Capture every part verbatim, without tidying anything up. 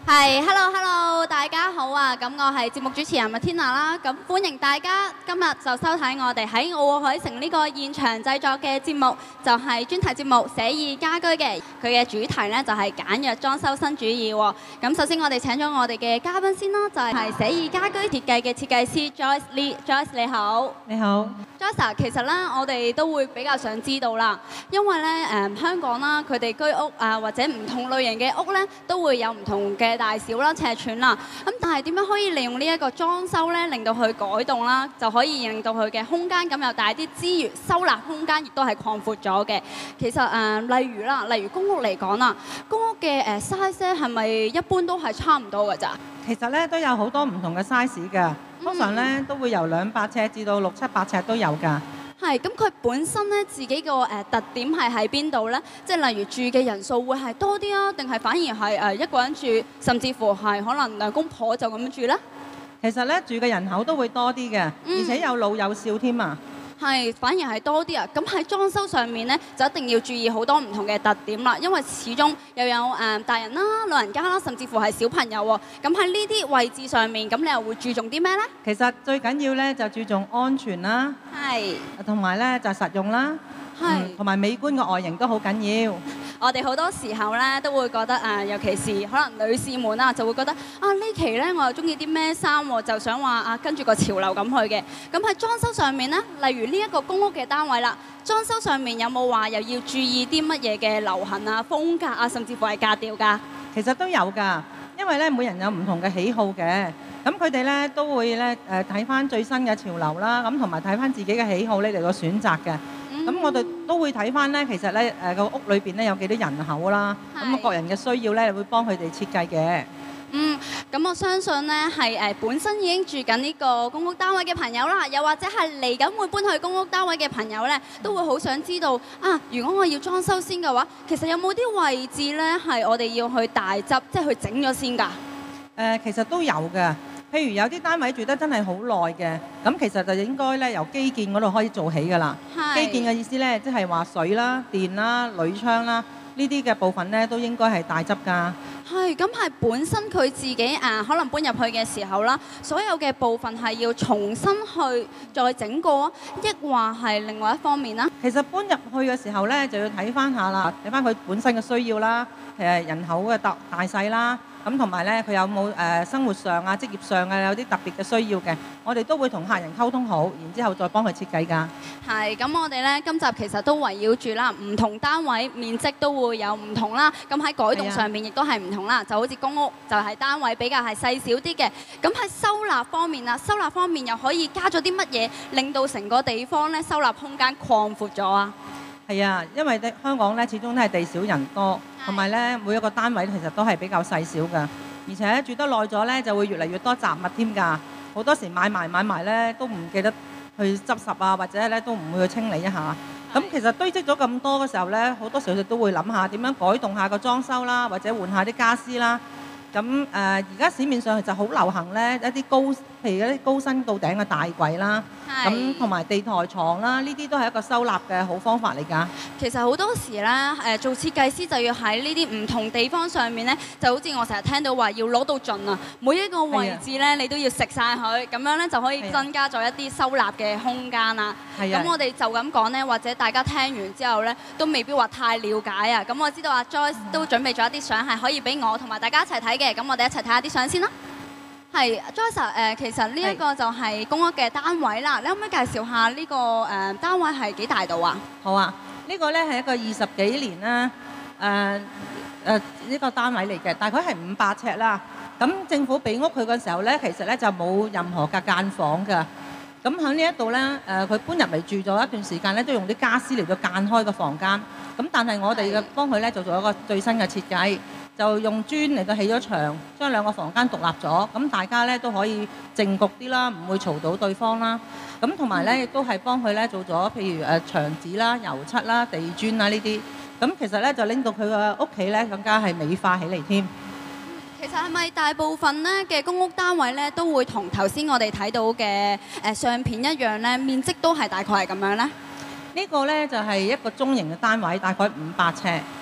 係，hello hello，大家好啊！咁我係節目主持人麥天娜啦，咁歡迎大家今日就收睇我哋喺奧海城呢個現場製作嘅節目，就係專題節目《寫意家居》嘅，佢嘅主題呢，就係簡約裝修新主義喎。咁首先我哋請咗我哋嘅嘉賓先啦，就係寫意家居設計嘅設計師 Joyce Lee。Joyce 你好。 你好。 Joyce 其實咧我哋都會比較想知道啦，因為咧誒香港啦，佢哋居屋啊或者唔同類型嘅屋咧都會有唔同嘅大小啦、尺寸啦。咁但係點樣可以利用呢一個裝修咧，令到佢改動啦，就可以令到佢嘅空間感又大啲，之餘收納空間亦都係擴闊咗嘅。其實誒、呃、例如啦，例如公屋嚟講啦，公屋嘅誒 size 係咪一般都係差唔多㗎咋？ 其實咧都有好多唔同嘅 size 㗎，通常咧都會由兩百尺至到六七百尺都有㗎。 係，咁佢本身咧自己個誒特點係喺邊度咧？即係例如住嘅人數會係多啲啊，定係反而係誒一個人住，甚至乎係可能兩公婆就咁樣住咧？ 其實咧住嘅人口都會多啲嘅，而且有老有少添啊。 係，反而係多啲啊！咁喺裝修上面咧，就一定要注意好多唔同嘅特點啦，因為始終又有誒大人啦、老人家啦，甚至乎係小朋友喎。咁喺呢啲位置上面，咁你又會注重啲咩咧？ 其實最緊要咧就注重安全啦， 係， 同埋咧就實用啦， 係， 同埋美觀嘅外形都好緊要。 我哋好多時候咧都會覺得啊，尤其是可能女士們啊，就會覺得啊呢期咧我又中意啲咩衫喎，就想話啊跟住個潮流咁去嘅。咁喺裝修上面咧，例如呢一個公屋嘅單位啦，裝修上面有冇話又要注意啲乜嘢嘅流行啊、風格啊，甚至乎係格調㗎？ 其實都有㗎，因為咧每人有唔同嘅喜好嘅，咁佢哋咧都會咧誒睇翻最新嘅潮流啦，咁同埋睇翻自己嘅喜好咧嚟個選擇嘅。咁、嗯、我哋都會睇翻咧，其實咧誒個屋裏邊咧有幾多人口啦，咁啊各人嘅需要咧會幫佢哋設計嘅。 嗯，咁我相信咧係誒本身已經住緊呢個公屋單位嘅朋友啦，又或者係嚟緊會搬去公屋單位嘅朋友咧，都會好想知道啊！如果我要裝修先嘅話，其實有冇啲位置咧係我哋要去大執，即係去整咗先㗎？誒、 呃，其實都有嘅。譬如有啲單位住得真係好耐嘅，咁其實就應該咧由基建嗰度開始做起㗎啦。基建嘅意思咧，即係話水啦、電啦、鋁窗啦，呢啲嘅部分咧都應該係大執㗎。 係，咁係本身佢自己誒、啊、可能搬入去嘅時候啦，所有嘅部分係要重新去再整過，抑或係另外一方面啦？ 其實搬入去嘅時候咧，就要睇翻下啦，睇翻佢本身嘅需要啦，誒人口嘅大大細啦。咁同埋咧，佢有冇誒生活上啊、職業上啊有啲特別嘅需要嘅，我哋都會同客人溝通好，然之後再幫佢設計㗎。 係，咁我哋咧今集其實都圍繞住啦，唔同單位面積都會有唔同啦。咁喺改動上面亦都係唔同啦，就好似公屋就係單位比較係細小啲嘅。咁喺收納方面啊，收納方面又可以加咗啲乜嘢，令到成個地方咧收納空間擴闊咗啊？ 係啊，因為咧香港咧始終都係地少人多，同埋咧每一個單位其實都係比較細小㗎，而且住得耐咗咧就會越嚟越多雜物添㗎。好多時買埋買埋咧都唔記得去執拾啊，或者咧都唔會去清理一下。咁其實堆積咗咁多嘅時候咧，好多時候都會諗下點樣改動下個裝修啦，或者換下啲家私啦。咁誒而家市面上就好流行咧一啲高，譬如一啲高身到頂嘅大櫃啦，咁同埋地台床啦，呢啲都係一個收納嘅好方法嚟㗎。 其實好多時咧，誒做設計師就要喺呢啲唔同地方上面咧，就好似我成日聽到話要攞到盡啊，每一個位置咧你都要食晒佢，咁樣咧就可以增加咗一啲收納嘅空間啦。咁我哋就咁講咧，或者大家聽完之後咧，都未必話太了解啊。咁我知道阿 Joyce 都準備咗一啲相係可以俾我同埋大家一齊睇嘅。咁我哋一齊睇下啲相先啦。係 Joyce 誒，其實呢一個就係公屋嘅單位啦。你可唔可以介紹下呢個誒單位係幾大度啊？ 好啊，呢個咧係一個二十幾年啦，誒誒呢個單位嚟嘅，大概係五百尺啦。咁政府俾屋佢嘅時候咧，其實咧就冇任何嘅間房㗎。咁喺呢一度咧，誒佢搬入嚟住咗一段時間咧，都用啲家私嚟到間開個房間。咁但係我哋嘅幫佢咧做咗一個最新嘅設計。就用磚嚟到起咗牆，將兩個房間獨立咗，咁大家咧都可以靜焗啲啦，唔會嘈到對方啦。咁同埋咧亦都係幫佢咧做咗譬如誒牆紙啦、油漆啦、地磚啦呢啲。咁其實咧就拎到佢個屋企咧更加係美化起嚟添。 其實係咪大部分咧嘅公屋單位咧都會同頭先我哋睇到嘅誒相片一樣咧，面積都係大概係咁樣咧？ 呢個咧就係一個中型嘅單位，大概五百尺。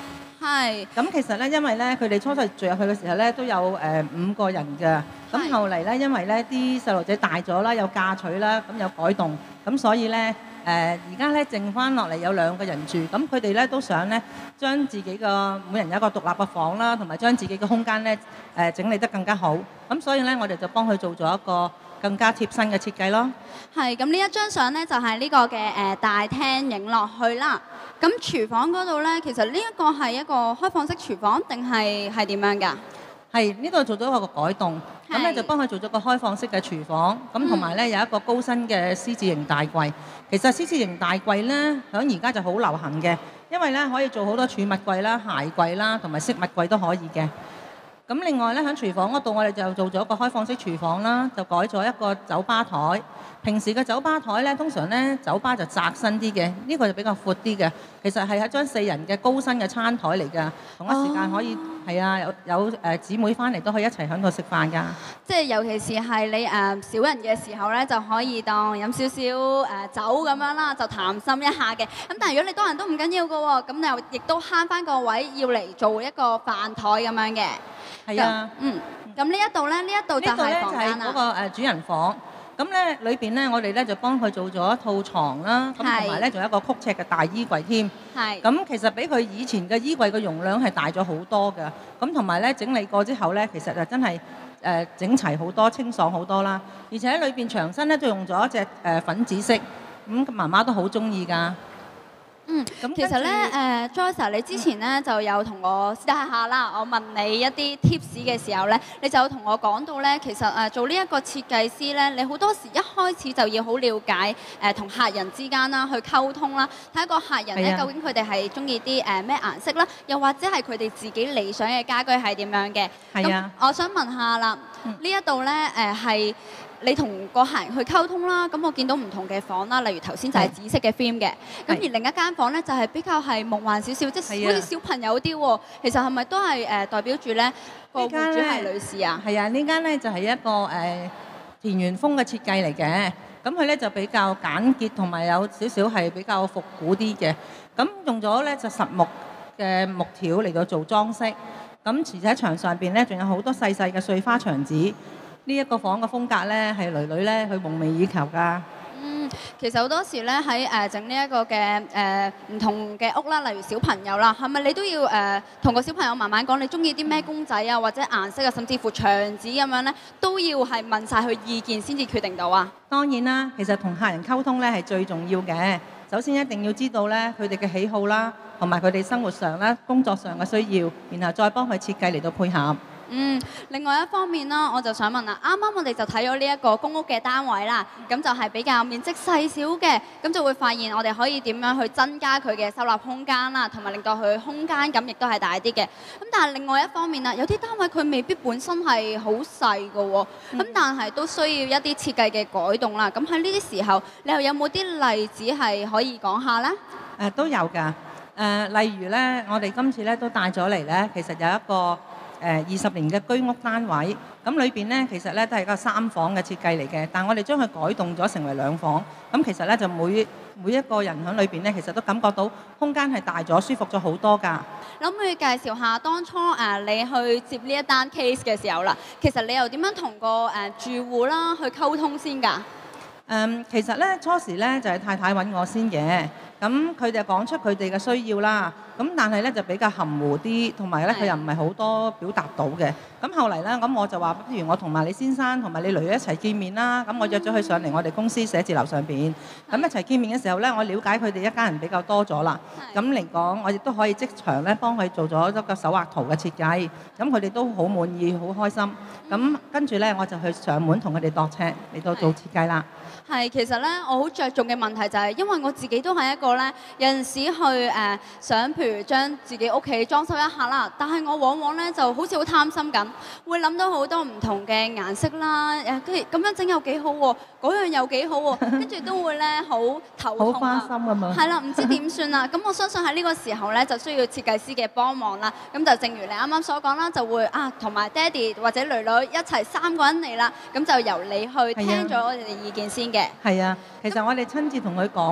係。 咁其實咧，因為咧佢哋初初住入去嘅時候咧，都有誒、呃、五個人㗎。咁後嚟咧，因為咧啲細路仔大咗啦，有嫁娶啦，咁有改動，咁所以咧誒而家咧剩翻落嚟有兩個人住。咁佢哋咧都想咧將自己個每人有一個獨立嘅房啦，同埋將自己嘅空間咧誒整理得更加好。咁所以咧，我哋就幫佢做咗一個更加貼身嘅設計咯。 係，咁呢一張相咧就係呢個嘅誒大廳影落去啦。咁廚房嗰度咧，其實呢一個係一個開放式廚房定係係點樣㗎？係呢度做咗一個改動，咁咧就幫佢做咗個開放式嘅廚房，咁同埋咧有一個高身嘅獅子型大櫃。其實獅子型大櫃咧響而家就好流行嘅，因為咧可以做好多儲物櫃啦、鞋櫃啦，同埋飾物櫃都可以嘅。咁另外咧喺廚房嗰度，我哋就做咗一個開放式廚房啦，就改咗一個酒吧台。平時嘅酒吧台咧，通常咧酒吧就窄身啲嘅，呢個就比較闊啲嘅。其實係一張四人嘅高身嘅餐台嚟㗎，同一時間可以係啊有有誒姊妹翻嚟都可以一齊喺度食飯㗎。 即係尤其是係你誒少人嘅時候咧，就可以當飲少少誒酒咁樣啦，就談心一下嘅。咁但係如果你多人都唔緊要㗎喎，咁又亦都慳翻個位要嚟做一個飯台咁樣嘅。 係啊， 嗯，咁呢一度咧，呢一度就係房間啦。 嗰個誒主人房。咁咧裏邊咧，我哋咧就幫佢做咗一套床啦，咁同埋咧仲有一個曲尺嘅大衣櫃添。係。咁其實比佢以前嘅衣櫃嘅容量係大咗好多㗎。咁同埋咧整理過之後咧，其實就真係誒整齊好多、清爽好多啦。而且喺裏邊牆身咧都用咗一隻誒粉紫色，咁媽媽都好中意㗎。 嗯，咁其實咧，誒 Joyce，你之前咧就有同我私底下啦，我問你一啲 tips 嘅時候咧，你就有同我講到咧，其實誒做呢一個設計師咧，你好多時一開始就要好了解誒同客人之間啦，去溝通啦，睇一個客人咧究竟佢哋係中意啲誒咩顏色啦，又或者係佢哋自己理想嘅家居係點樣嘅。係啊。咁我想問下啦，呢一度咧誒係。你同個客人去溝通啦，咁我見到唔同嘅房啦，例如頭先就係紫色嘅 theme 嘅，咁而另一間房咧就係比較係夢幻少少，即係好似小朋友啲喎。其實係咪都係誒代表住咧個戶主係女士啊？ 係啊，呢間咧就係一個誒田園風嘅設計嚟嘅，咁佢咧就比較簡潔同埋有少少係比較復古啲嘅，咁用咗咧就實木嘅木條嚟到做裝飾，咁而且牆上邊咧仲有好多細細嘅碎花牆紙。呢一個房嘅風格咧，係女女咧佢夢寐以求㗎。 嗯，其實好多時咧喺誒整呢一個嘅誒唔同嘅屋啦，例如小朋友啦，係咪你都要誒同個小朋友慢慢講，你中意啲咩公仔啊，或者顏色啊，甚至乎牆紙咁樣咧，都要係問晒佢意見先至決定到啊？ 當然啦，其實同客人溝通咧係最重要嘅。首先一定要知道咧佢哋嘅喜好啦，同埋佢哋生活上啦、工作上嘅需要，然後再幫佢設計嚟到配合。 嗯，另外一方面啦，我就想問啦，啱啱我哋就睇咗呢一個公屋嘅單位啦，咁就係比較面積細小嘅，咁就會發現我哋可以點樣去增加佢嘅收納空間啦，同埋令到佢空間感亦都係大啲嘅。咁但係另外一方面啦，有啲單位佢未必本身係好細㗎喎，咁但係都需要一啲設計嘅改動啦。咁喺呢啲時候，你又有冇啲例子係可以講下呢？ 誒都有㗎，誒例如咧，我哋今次咧都帶咗嚟咧，其實有一個誒二十年嘅居屋單位，咁裏邊咧其實咧都係一個三房嘅設計嚟嘅，但係我哋將佢改動咗成為兩房，咁其實咧就每每一個人喺裏邊咧，其實都感覺到空間係大咗、舒服咗好多㗎。 可唔可以介紹下當初誒你去接呢一單 case 嘅時候啦，其實你又點樣同個誒住戶啦去溝通先㗎？ 誒其實咧初時咧就係太太揾我先嘅，咁佢哋講出佢哋嘅需要啦。咁但係咧就比較含糊啲，同埋咧佢又唔係好多表達到嘅。咁後嚟咧，咁我就話不如我同埋李先生同埋你女一齊見面啦。咁我約咗佢上嚟我哋公司寫字樓上邊，咁一齊見面嘅時候咧，我了解佢哋一家人比較多咗啦。咁嚟講，我亦都可以即場咧幫佢做咗一個手畫圖嘅設計。咁佢哋都好滿意，好開心。咁跟住咧，我就去上門同佢哋度尺嚟到做設計啦。 係，其實咧，我好着重嘅問題就係，因為我自己都係一個咧，有陣時去誒想，譬如將自己屋企裝修一下啦，但係我往往咧就好似好貪心咁，會諗到好多唔同嘅顏色啦，誒跟住咁樣整又幾好喎，嗰樣又幾好喎，跟住都會咧好頭痛啊， 好花心啊嘛， 係啦，唔知點算啦。咁我相信喺呢個時候咧，就需要設計師嘅幫忙啦。咁就正如你啱啱所講啦，就會啊同埋爹哋或者女女一齊三個人嚟啦，咁就由你去聽咗我哋嘅意見先嘅。 係啊，其實我哋親自同佢講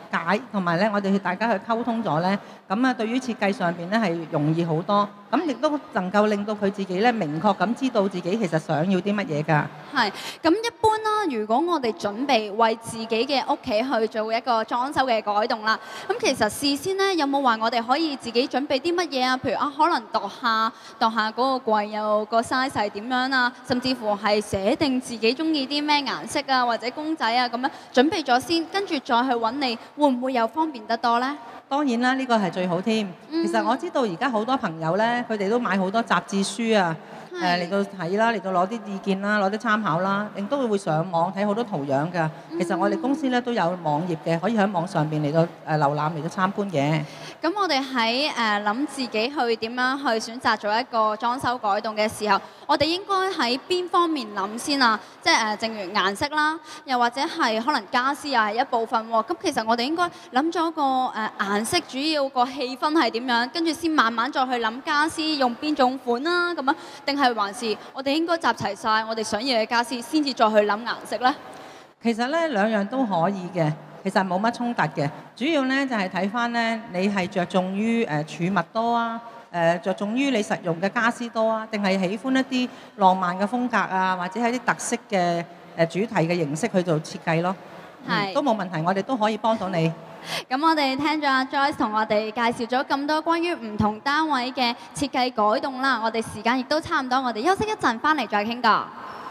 解，同埋咧我哋去大家去溝通咗咧，咁啊對於設計上邊咧係容易好多，咁亦都能夠令到佢自己咧明確咁知道自己其實想要啲乜嘢㗎。 係，咁一般啦，如果我哋準備為自己嘅屋企去做一個裝修嘅改動啦，咁其實事先咧有冇話我哋可以自己準備啲乜嘢啊？譬如啊，可能度下度下嗰個櫃有個 size 係點樣啊，甚至乎係寫定自己中意啲咩顏色啊，或者公仔啊咁樣準備咗先，跟住再去揾你，會唔會又方便得多呢？ 當然啦，呢個係最好添。 嗯、 其實我知道而家好多朋友咧，佢哋都買好多雜誌書啊。誒嚟、呃、到睇啦，嚟到攞啲意見啦，攞啲參考啦，亦都會上網睇好多圖樣㗎。其實我哋公司咧都有網頁嘅，可以喺網上邊嚟到誒瀏覽嚟到參觀嘅。 咁我哋喺誒諗自己去點樣去選擇做一個裝修改動嘅時候，我哋應該喺邊方面諗先啊？即係誒，正如顏色啦，又或者係可能家私又係一部分喎。咁其實我哋應該諗咗個誒顏色主要個氣氛係點樣，跟住先慢慢再去諗家私用邊種款啦，咁樣定係還是我哋應該集齊晒我哋想要嘅家私，先至再去諗顏色呢？ 其實咧兩樣都可以嘅，其實冇乜衝突嘅。主要咧就係睇翻咧，你係着重於誒儲物多啊，誒着重於你實用嘅家私多啊，定係喜歡一啲浪漫嘅風格啊，或者係啲特色嘅誒主題嘅形式去做設計咯。係、嗯、都冇問題，我哋都可以幫到你。 咁我哋聽咗阿 Joyce 同我哋介紹咗咁多關於唔同單位嘅設計改動啦，我哋時間亦都差唔多，我哋休息一陣，翻嚟再傾過。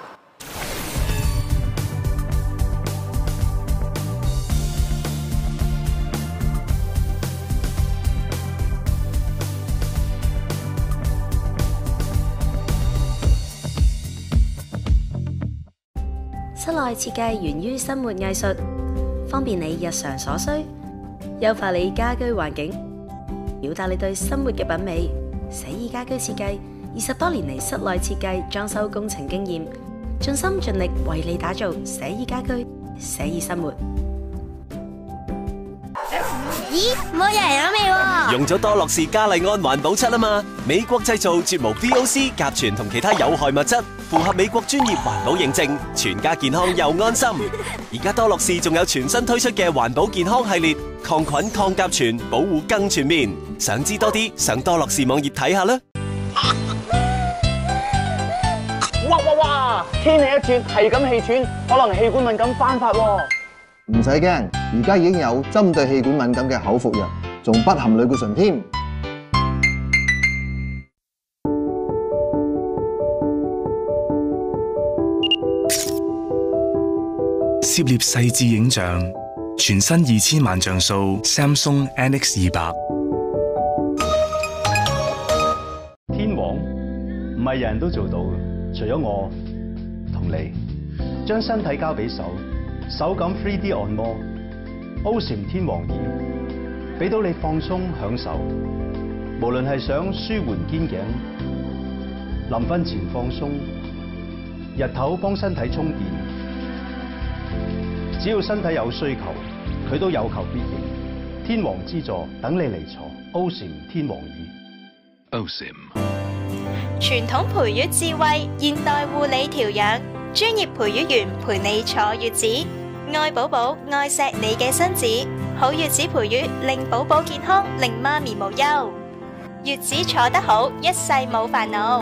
室內設計源於生活藝術，方便你日常所需，優化你家居環境，表達你對生活嘅品味。寫意家居設計二十多年嚟，室內設計裝修工程經驗，盡心盡力為你打造寫意家居、寫意生活。 咦，冇人飲味喎！ 用咗多樂士嘉麗安環保漆啊嘛，美國製造，絕無 V O C、甲醛同其他有害物質，符合美國專業環保認證，全家健康又安心。而家多樂士仲有全新推出嘅環保健康系列，抗菌抗甲醛，保護更全面。想知多啲，上多樂士網頁睇下啦。 哇哇哇！天氣一轉，係咁氣喘，可能氣管敏感翻發喎。 唔使驚，而家已經有針對氣管敏感嘅口服藥，仲不含類固醇添。 攝獵細緻影像，全新二千萬像素 Samsung N X 二百。 天王唔係人人都做到嘅，除咗我同你，將身體交俾手。手感 三 D 按摩 O S I M 天王椅，俾到你放鬆享受。無論係想舒緩肩頸、臨瞓前放鬆、日頭幫身體充電，只要身體有需求，佢都有求必應。天王之助，等你嚟坐 O S I M 天王椅。 O S I M 傳統培育智慧，現代護理調養，專業培育員陪你坐月子。愛寶寶，愛錫你嘅身子，好月子培育令寶寶健康，令媽咪無憂。月子坐得好，一世冇煩惱。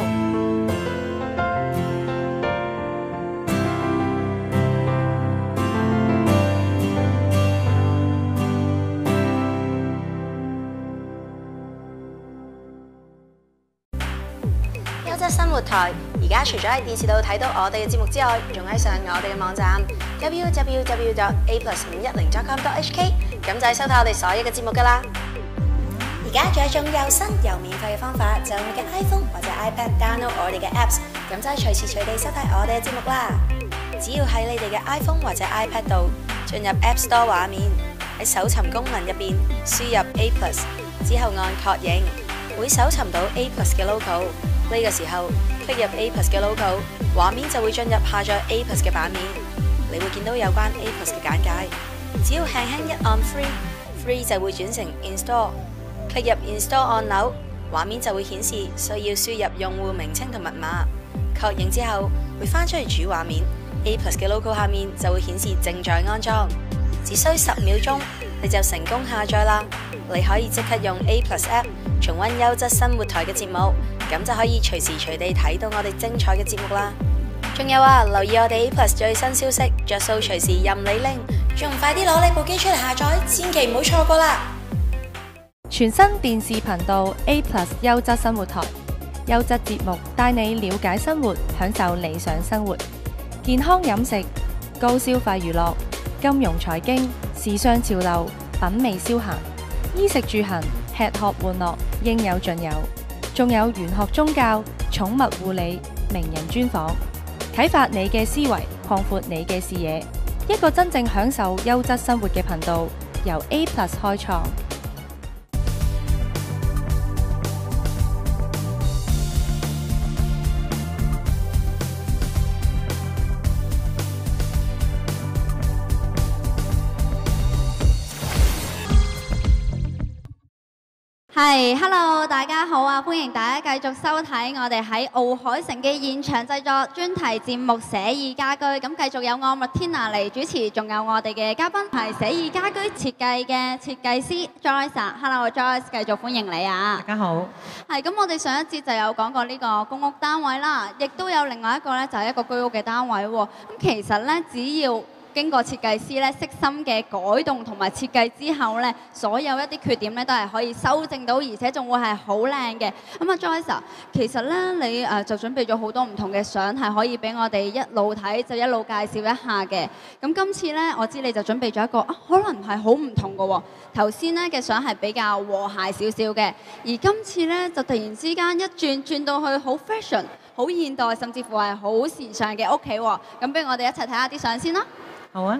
優質生活台而家除咗喺電視度睇到我哋嘅節目之外，仲可以上我哋嘅網站 w w w dot a plus 五一零 dot com dot h k， 咁就係收睇我哋所有嘅節目噶啦。而家仲有一種又新又免費嘅方法，就用你嘅 iPhone 或者 iPad download 我哋嘅 apps， 咁就係隨時隨地收睇我哋嘅節目啦。只要喺你哋嘅 iPhone 或者 iPad 度進入 App Store 畫面，喺搜尋功能入邊輸入 A plus， 之後按確認，會搜尋到 A plus 嘅 logo。呢個時候 click 入 A plus 嘅 logo， 畫面就會進入下載 A plus 嘅版面，你會見到有關 A plus 嘅簡介。只要輕輕一按 Free，Free 就會轉成 Install。click 入 Install 按鈕，畫面就會顯示需要輸入用戶名稱同密碼。確認之後會翻出去主畫面 ，A plus 嘅 logo 下面就會顯示正在安裝，只需十秒鐘你就成功下載啦！你可以即刻用 A Plus App 重溫優質生活台嘅節目，咁就可以隨時隨地睇到我哋精彩嘅節目啦。仲有啊，留意我哋 A Plus 最新消息，着數隨時任你拎，仲快啲攞你部機出嚟下載，千祈唔好錯過啦！ 全新電視頻道 A Plus 優質生活台，優質節目帶你了解生活，享受理想生活，健康飲食、高消費娛樂、金融財經、時尚潮流、品味消閒、衣食住行、吃喝玩樂，應有盡有。仲有玄學宗教、寵物護理、名人專訪，啟發你嘅思維，擴闊你嘅視野。一個真正享受優質生活嘅頻道，由 A Plus 開創。 係，Hello，大家好啊！歡迎大家繼續收睇我哋喺奧海城嘅現場製作專題節目《寫意家居》。咁繼續有我麥天娜嚟主持，仲有我哋嘅嘉賓係寫意家居設計嘅設計師 Joyce。Hello Joyce，繼續歡迎你啊！ 大家好。 係，咁我哋上一節就有講過呢個公屋單位啦，亦都有另外一個咧就係一個居屋嘅單位喎。咁其實咧，只要經過設計師咧悉心嘅改動同埋設計之後咧，所有一啲缺點咧都係可以修正到，而且仲會係好靚嘅。咁啊 Joyce，其實咧你誒就準備咗好多唔同嘅相，係可以俾我哋一路睇就一路介紹一下嘅。咁今次咧，我知你就準備咗一個啊，可能係好唔同嘅喎。頭先咧嘅相係比較和諧少少嘅，而今次咧就突然之間一轉轉到去好 fashion、好現代，甚至乎係好時尚嘅屋企喎。咁不如我哋一齊睇下啲相先啦。 好啊，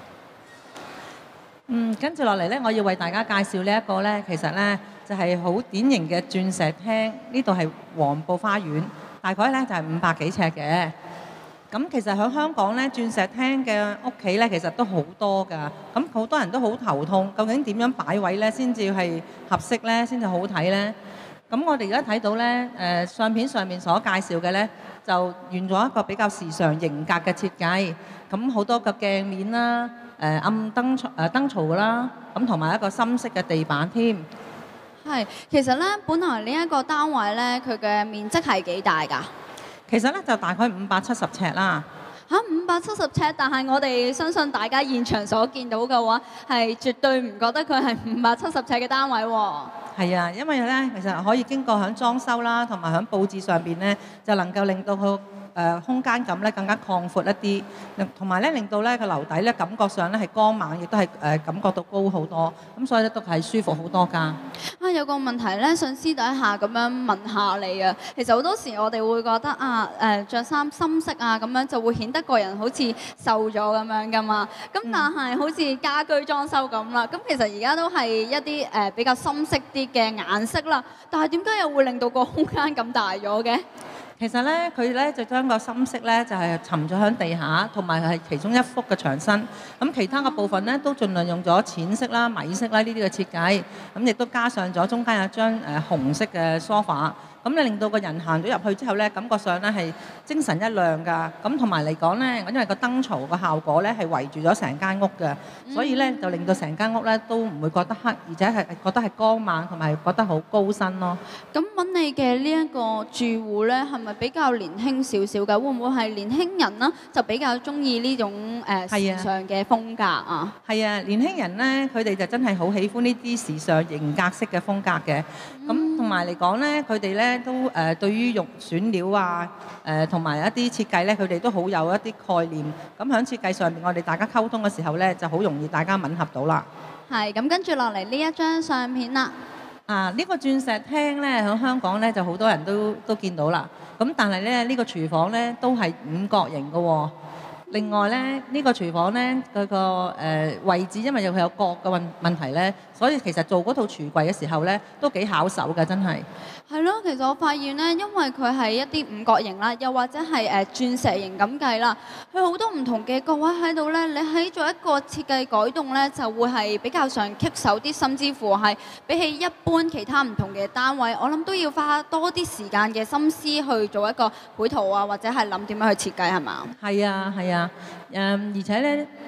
嗯，跟住落嚟咧，我要為大家介紹呢一個咧，其實咧就係好典型嘅鑽石廳，呢度係黃埔花園，大概咧就係五百幾尺嘅。咁其實喺香港咧，鑽石廳嘅屋企咧，其實都好多㗎。咁好多人都好頭痛，究竟點樣擺位咧先至係合適咧，先至好睇咧？咁我哋而家睇到咧，誒相片上面所介紹嘅咧，就用咗一個比較時尚型格嘅設計。咁好多個鏡面啦，誒暗燈誒燈槽啦，咁同埋一個深色嘅地板添。 係，其實咧，本來呢一個單位咧，佢嘅面積係幾大㗎？ 其實咧就大概五百七十尺啦。 嚇，五百七十尺，但係我哋相信大家現場所見到嘅話，係絕對唔覺得佢係五百七十尺嘅單位喎。 係啊，因為咧其實可以經過喺裝修啦，同埋喺佈置上邊咧，就能夠令到佢誒空間感咧更加擴闊一啲，同埋咧令到咧個樓底咧感覺上咧係光猛，亦都係誒感覺到高好多，咁所以咧都係舒服好多㗎。 啊，有個問題咧，想私底下咁樣問下你啊。其實好多時我哋會覺得啊，誒著衫深色啊，咁樣就會顯得個人好似瘦咗咁樣㗎嘛。咁但係好似家居裝修咁啦，咁其實而家都係一啲誒比較深色啲嘅顏色啦。但係點解又會令到個空間咁大咗嘅？ 其實咧，佢咧就將個深色咧就係沉咗喺地下，同埋係其中一幅嘅牆身。咁其他嘅部分咧都盡量用咗淺色啦、米色啦呢啲嘅設計。咁亦都加上咗中間有張誒紅色嘅梳化。咁你令到個人行咗入去之後咧，感覺上咧係精神一亮㗎。咁同埋嚟講咧，因為個燈槽個效果咧係圍住咗成間屋嘅，所以咧就令到成間屋咧都唔會覺得黑，而且係覺得係光猛，同埋覺得好高身咯。 咁揾你嘅呢一個住戶咧，係咪比較年輕少少㗎？會唔會係年輕人啦，就比較中意呢種誒時尚嘅風格啊？ 係啊，年輕人咧，佢哋就真係好喜歡呢啲時尚型格式嘅風格嘅。咁同埋嚟講咧，佢哋咧都誒對於用選料啊，誒同埋一啲設計咧，佢哋都好有一啲概念。咁喺設計上面，我哋大家溝通嘅時候咧，就好容易大家吻合到啦。 係，咁跟住落嚟呢一張相片啦。 啊，呢個鑽石廳咧喺香港咧就好多人都都見到啦。咁但係咧呢個廚房咧都係五角形嘅喎。另外咧，呢個廚房咧佢個誒位置，因為有佢有角嘅問問題咧，所以其實做嗰套櫥櫃嘅時候咧，都幾巧手㗎，真係。 係咯，其實我發現咧，因為佢係一啲五角形啦，又或者係誒鑽石形咁計啦，佢好多唔同嘅角位喺度咧，你喺做一個設計改動咧，就會係比較上棘手啲，甚至乎係比起一般其他唔同嘅單位，我諗都要花多啲時間嘅心思去做一個繪圖啊，或者係諗點樣去設計係嘛？ 係啊，係啊。誒、嗯，而且咧，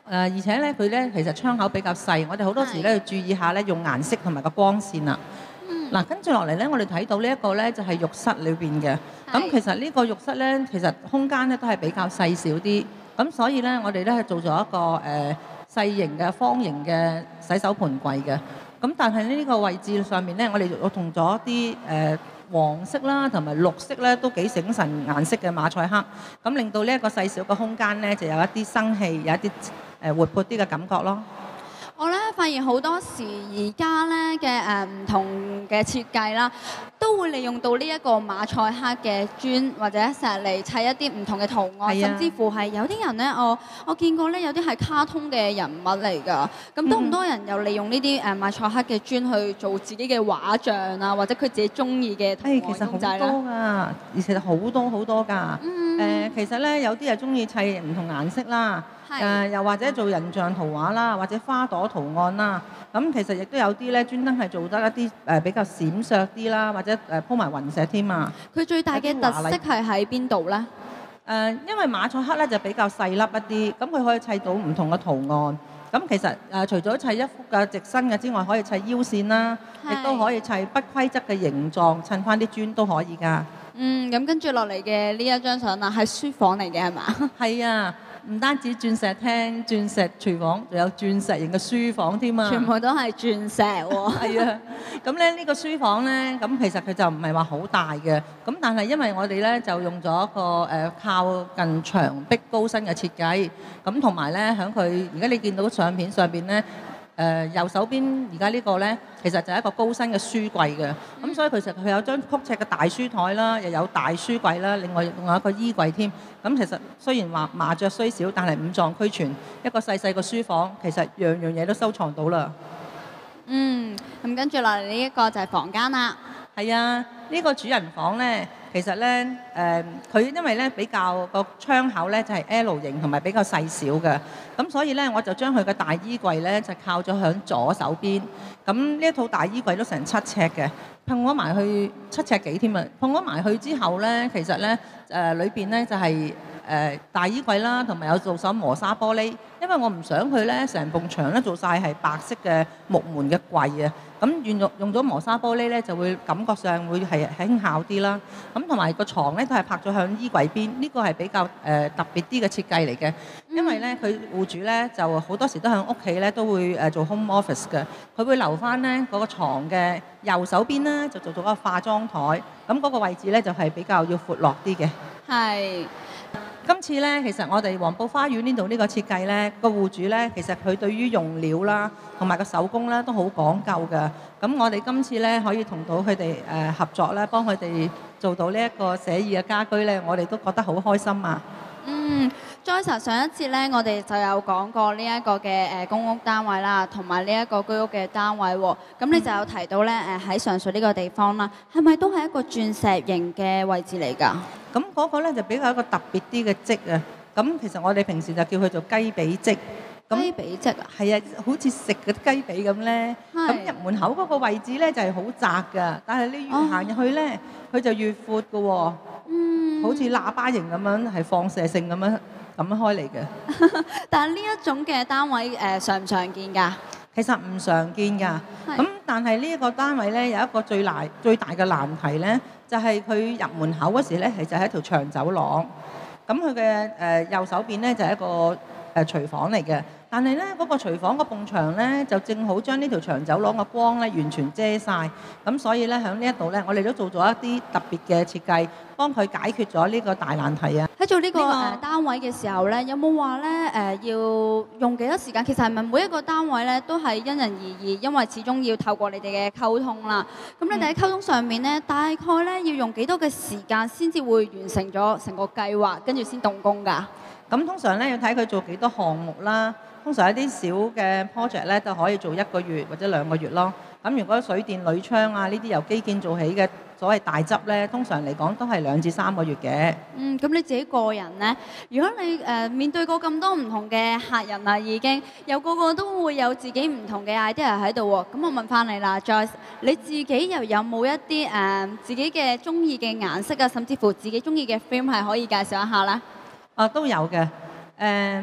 而且咧佢咧其實窗口比較細，我哋好多時咧要注意下咧用顏色同埋個光線啦。嗱，跟住落嚟咧，我哋睇到呢一個咧就係浴室裏邊嘅。咁其實呢個浴室咧，其實空間咧都係比較細小啲。咁所以咧，我哋咧係做咗一個誒、呃、細型嘅方形嘅洗手盆櫃嘅。咁但係呢個位置上面咧，我哋我用咗啲誒黃色啦同埋綠色咧都幾醒神顏色嘅馬賽克，咁令到呢一個細小嘅空間咧就有一啲生氣，有一啲誒活潑啲嘅感覺咯。 我咧發現好多時而家咧嘅誒唔同嘅設計啦，都會利用到呢一個馬賽克嘅磚或者石嚟砌一啲唔同嘅圖案，甚至乎係有啲人咧，我我見過咧有啲係卡通嘅人物嚟㗎。咁多唔多人又利用呢啲誒馬賽克嘅磚去做自己嘅畫像啊，或者佢自己中意嘅圖案其實好多㗎，而且好多好多㗎。誒、嗯呃，其實咧有啲係中意砌唔同顏色啦。誒、呃、又或者做人像圖畫啦，或者花朵圖案啦，咁其實亦都有啲咧專登係做得一啲誒比較閃爍啲啦，或者誒鋪埋雲石添啊。 佢最大嘅特色係喺邊度咧？誒、 呃，因為馬賽克咧就比較細粒一啲，咁佢可以砌到唔同嘅圖案。咁其實誒、呃、除咗砌一幅嘅直身嘅之外，可以砌腰線啦，亦都可以砌不規則嘅形狀，襯翻啲磚都可以㗎。 嗯，咁跟住落嚟嘅呢一張相啊，係書房嚟嘅係嘛？ 係啊。唔單止鑽石廳、鑽石廚房，仲有鑽石型嘅書房添啊！ 全部都係鑽石喎。 係啊，咁咧呢個書房咧，咁其實佢就唔係話好大嘅，咁但係因為我哋咧就用咗一個誒靠近牆壁高身嘅設計，咁同埋咧喺佢而家你見到相片上邊咧。誒、呃、右手邊而家呢個呢，其實就係一個高身嘅書櫃嘅，咁、嗯、所以其實佢有張曲尺嘅大書台啦，又有大書櫃啦，另外仲有一個衣櫃添。咁其實雖然話麻雀雖小，但係五臟俱全，一個細細個書房，其實樣樣嘢都收藏到啦。 嗯，咁跟住落嚟呢一個就係房間啦。 係啊，呢、呢個主人房呢，其實呢，誒、呃，佢因為呢比較個窗口呢就係 L 型同埋比較細小嘅，咁所以呢，我就將佢嘅大衣櫃呢就靠咗響左手邊。咁呢一套大衣櫃都成七尺嘅，碰咗埋去七尺幾添啊！碰咗埋去之後呢，其實呢誒裏邊呢就係、是。誒、呃、大衣櫃啦，同埋有做手磨砂玻璃，因為我唔想佢咧成埲牆咧做晒係白色嘅木門嘅櫃啊，咁用用咗磨砂玻璃咧就會感覺上會係輕巧啲啦。咁同埋個床咧都係拍咗向衣櫃邊，呢、這個係比較誒、呃、特別啲嘅設計嚟嘅，因為咧佢戶主咧就好多時都喺屋企咧都會誒做 home office 嘅，佢會留翻咧嗰個牀嘅右手邊啦，就做咗個化妝台，咁嗰個位置咧就係比較要闊落啲嘅。 係。 今次咧，其實我哋黃埔花園呢度呢個設計咧，個戶主咧，其實佢對於用料啦，同埋個手工咧都好講究㗎。咁我哋今次咧可以同到佢哋誒合作咧，幫佢哋做到呢一個寫意嘅家居咧，我哋都覺得好開心啊！ 嗯。Joyce 上一節咧，我哋就有講過呢一個嘅誒公屋單位啦，同埋呢一個居屋嘅單位喎。咁你就有提到咧誒喺上述呢個地方啦，係咪都係一個鑽石型嘅位置嚟㗎？ 咁嗰個咧就比較一個特別啲嘅積啊。咁其實我哋平時就叫佢做雞髀積。 雞髀積啊？ 係啊，好似食嘅雞髀咁咧。咁入門口嗰個位置咧就係好窄㗎，但係你越行入去咧，佢、哦、就越闊㗎喎。嗯。好似喇叭型咁樣，係放射性咁樣。咁樣開嚟嘅， 但係呢一種嘅單位誒、呃、常唔常見㗎？ 其實唔常見㗎。咁但係呢一個單位咧有一個最難最大嘅難題咧，就係、是、佢入門口嗰時咧，其實係一條長走廊。咁佢嘅誒右手邊咧就係、是、一個誒、呃、廚房嚟嘅。但係咧嗰個廚房個埲牆咧就正好將呢條長走廊嘅光咧完全遮晒。咁所以咧喺呢一度咧，我哋都做咗一啲特別嘅設計，幫佢解決咗呢個大難題啊！ 喺做呢個誒單位嘅時候咧，有冇話咧誒要用幾多時間？其實係咪每一個單位咧都係因人而異？因為始終要透過你哋嘅溝通啦。咁你哋喺溝通上面咧，大概咧要用幾多嘅時間先至會完成咗成個計劃，跟住先動工㗎？ 咁通常咧要睇佢做幾多項目啦。通常一啲小嘅 project 咧都可以做一個月或者兩個月咯。咁如果水電鋁窗啊呢啲由基建做起嘅所謂大執咧，通常嚟講都係兩至三個月嘅。嗯， 咁你自己個人咧，如果你誒、呃、面對過咁多唔同嘅客人啊，已經有個個都會有自己唔同嘅 idea 喺度喎。咁我問翻你啦 Joyce，你自己又有冇一啲誒、呃、自己嘅中意嘅顏色啊，甚至乎自己中意嘅 film 係可以介紹一下咧？ 啊，都有嘅。誒、呃。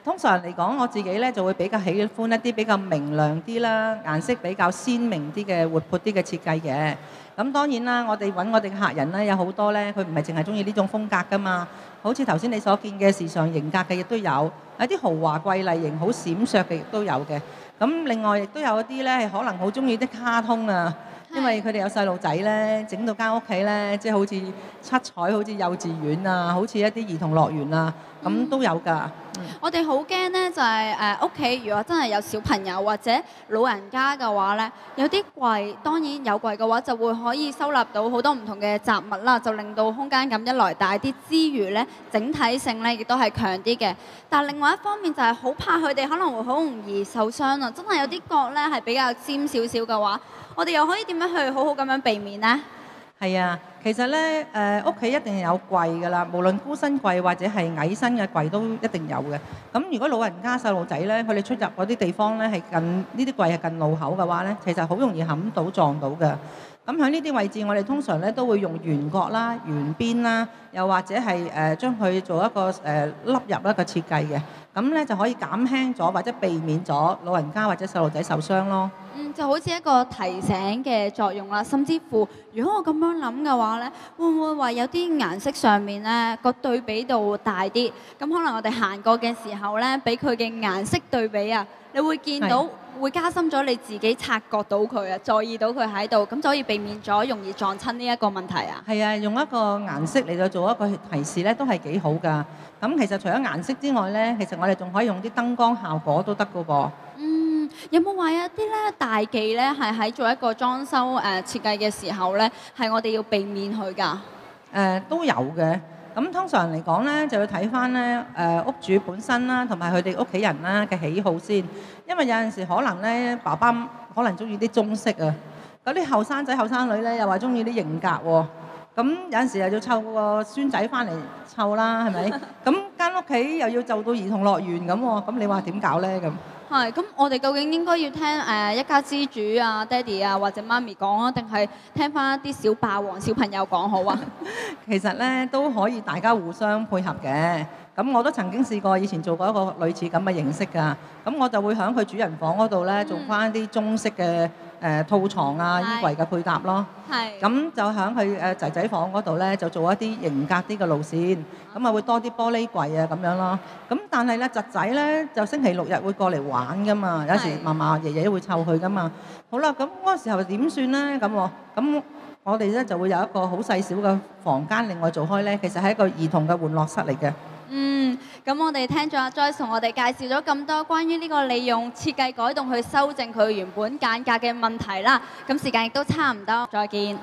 通常嚟講，我自己咧就會比較喜歡一啲比較明亮啲啦，顏色比較鮮明啲嘅活潑啲嘅設計嘅。咁當然啦，我哋揾我哋嘅客人咧，有好多咧，佢唔係淨係中意呢種風格噶嘛。好似頭先你所見嘅時尚型格嘅亦都有，有啲豪華貴麗型好閃爍嘅亦都有嘅。咁另外亦都有一啲咧係可能好中意啲卡通啊。因為佢哋有細路仔咧，整到間屋企咧，即係好似七彩，好似幼稚園啊，好似一啲兒童樂園啊，咁、嗯、都有㗎。嗯、我哋好驚咧，就係誒屋企如果真係有小朋友或者老人家嘅話咧，有啲櫃當然有櫃嘅話，就會可以收納到好多唔同嘅雜物啦，就令到空間感一來大啲之餘咧，整體性咧亦都係強啲嘅。但係另外一方面就係好怕佢哋可能會好容易受傷啊！真係有啲角咧係比較尖少少嘅話，我哋又可以點樣去好好咁樣避免呢？係啊，其實咧誒屋企一定有櫃㗎啦，無論孤身櫃或者係矮身嘅櫃都一定有嘅。咁如果老人家細路仔咧，佢哋出入嗰啲地方咧係近呢啲櫃係近路口嘅話咧，其實好容易冚到撞到㗎。咁喺呢啲位置，我哋通常咧都會用圓角啦、圓邊啦，又或者係誒將佢做一個誒凹入一個設計嘅，咁咧就可以減輕咗或者避免咗老人家或者細路仔受傷咯。嗯，就好似一個提醒嘅作用啦，甚至乎如果我咁樣諗嘅話咧，會唔會話有啲顏色上面咧個對比度大啲？咁可能我哋行過嘅時候咧，俾佢嘅顏色對比啊，你會見到。會加深咗你自己察覺到佢啊，在意到佢喺度，咁就可以避免咗容易撞親呢一個問題啊。係啊，用一個顏色嚟到做一個提示咧，都係幾好㗎。咁其實除咗顏色之外咧，其實我哋仲可以用啲燈光效果都得㗎噃。嗯，有冇話有啲咧大忌咧，係喺做一個裝修誒設計嘅時候咧，係我哋要避免佢㗎？誒，都有嘅。咁通常嚟講咧，就要睇翻咧誒屋主本身啦，同埋佢哋屋企人啦嘅喜好先。因為有陣時可能咧，爸爸可能中意啲中式啊，嗰啲後生仔後生女咧又話中意啲型格喎。咁有陣時又要湊個孫仔翻嚟湊啦，係咪？咁間屋企又要就到兒童樂園咁喎，咁你話點搞咧咁？係，咁我哋究竟應該要聽誒一家之主啊、爹哋啊或者媽咪講啊，定係聽翻啲小霸王小朋友講好啊？其實咧都可以大家互相配合嘅。咁我都曾經試過以前做過一個類似咁嘅形式㗎。咁我就會喺佢主人房嗰度咧做翻啲中式嘅誒套床啊、衣櫃嘅配搭咯。係。咁就喺佢誒仔仔房嗰度咧就做一啲型格啲嘅路線。咁啊會多啲玻璃櫃啊咁樣咯。咁但係咧侄仔咧就星期六日會過嚟玩㗎嘛。有時嫲嫲爺爺都會湊佢㗎嘛。好啦，咁嗰個時候點算咧？咁喎，咁我哋咧就會有一個好細小嘅房間，另外做開咧，其實係一個兒童嘅玩樂室嚟嘅。嗯，咁我哋聽咗阿 Joyce 同我哋介紹咗咁多關於呢個利用設計改動去修正佢原本間隔嘅問題啦。咁時間亦都差唔多，再見。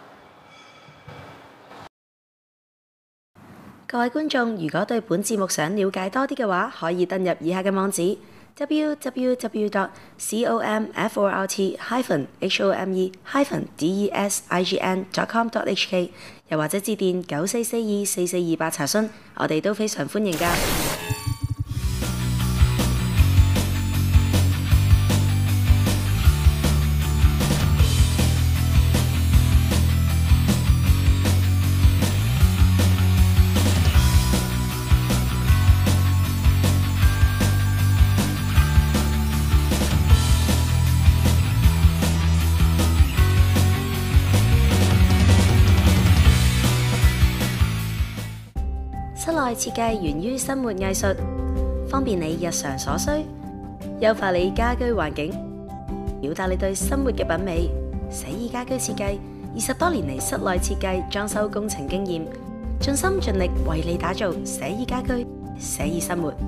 各位觀眾，如果對本節目想了解多啲嘅話，可以登入以下嘅網址 double-u double-u double-u dot comfort dash home dash design dot com dot h k， 又或者致電九四四二四四二八查詢，我哋都非常歡迎㗎。室內設計源於生活藝術，方便你日常所需，優化你家居環境，表達你對生活嘅品味。寫意家居設計二十多年嚟，室內設計裝修工程經驗，盡心盡力為你打造寫意家居、寫意生活。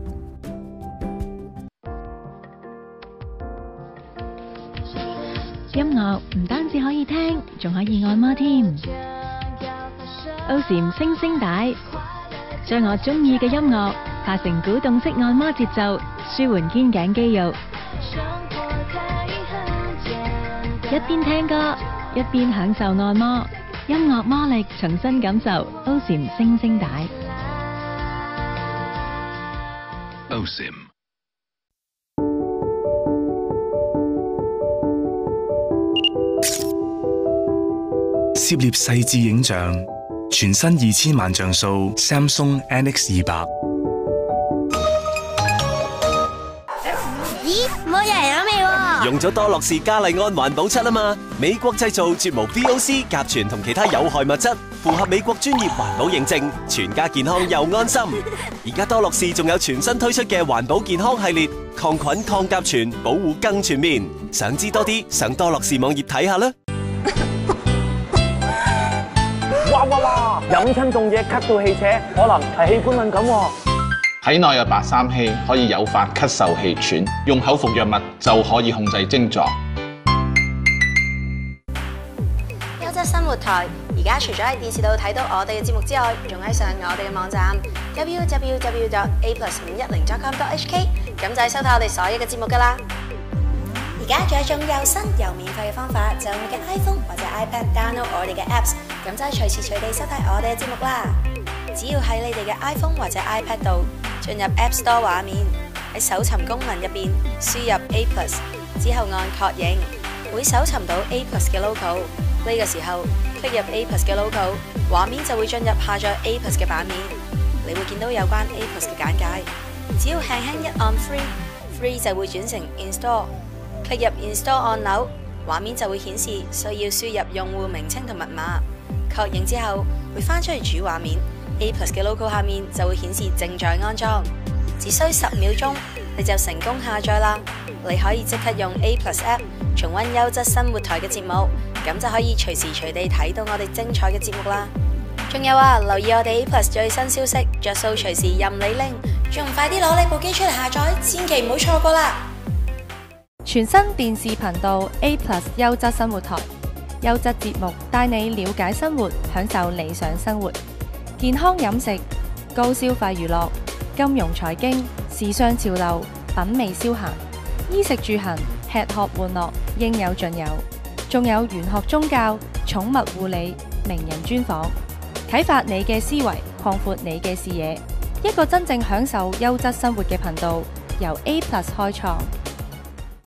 音樂唔單止可以聽，仲可以按摩添。O S I M星星帶，將我中意嘅音樂化成鼓動式按摩節奏，舒緩肩頸肌肉。一邊聽歌，一邊享受按摩，音樂魔力重新感受 O S I M星星帶。 O S I M。攝獵細緻影像，全新二千萬像素 Samsung N X 二百， 咦，冇人有味喎！ 用咗多樂士嘉麗安環保漆啊嘛，美國製造，絕無 V O C、甲醛同其他有害物質，符合美國專業環保認證，全家健康又安心。而家多樂士仲有全新推出嘅環保健康系列，抗菌抗甲醛，保護更全面。想知多啲，上多樂士網頁睇下啦。 哇哇哇！飲親凍嘢咳到氣扯，可能係氣管敏感喎。 體內嘅白三烯可以誘發咳嗽氣喘，用口服藥物就可以控制症狀。 優質生活台而家除咗喺電視度睇到我哋嘅節目之外，仲可以上我哋嘅網站 w w w dot a plus 五一零 dot com dot h k， 咁就係收睇我哋所有嘅節目噶啦。而家仲有一種又新又免費嘅方法，就用你嘅 iPhone 或者 iPad download 我哋嘅 Apps， 咁就係隨時隨地收睇我哋嘅節目啦。只要喺你哋嘅 iPhone 或者 iPad 度進入 App Store 畫面，喺搜尋功能入邊輸入 A plus， 之後按確認，會搜尋到 A plus 嘅 logo。呢個時候 click 入 A plus 嘅 logo， 畫面就會進入下載 A plus 嘅版面，你會見到有關 A plus 嘅簡介。只要輕輕一按 Free，Free 就會轉成 Install。click 入 Install 按鈕，畫面就會顯示需要輸入用戶名稱同密碼。確認之後會翻出去主畫面。A plus 嘅 logo 下面就會顯示正在安裝，只需十秒鐘你就成功下載啦！你可以即刻用 A plus app 重溫優質生活台嘅節目，咁就可以隨時隨地睇到我哋精彩嘅節目啦！仲有啊，留意我哋 A plus 最新消息，着數隨時任你拎，仲快啲攞你部機出嚟下載，千祈唔好錯過啦！ 全新電視頻道 A plus 優質生活台，優質節目帶你了解生活，享受理想生活。健康飲食、高消費娛樂、金融財經、時尚潮流、品味消閒、衣食住行、吃喝玩樂，應有盡有。仲有玄學宗教、寵物護理、名人專訪，啟發你嘅思維，擴闊你嘅視野。一個真正享受優質生活嘅頻道，由 A plus 開創。